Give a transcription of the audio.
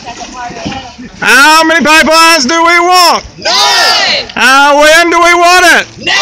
How many pipelines do we want? None! When do we want it? Now!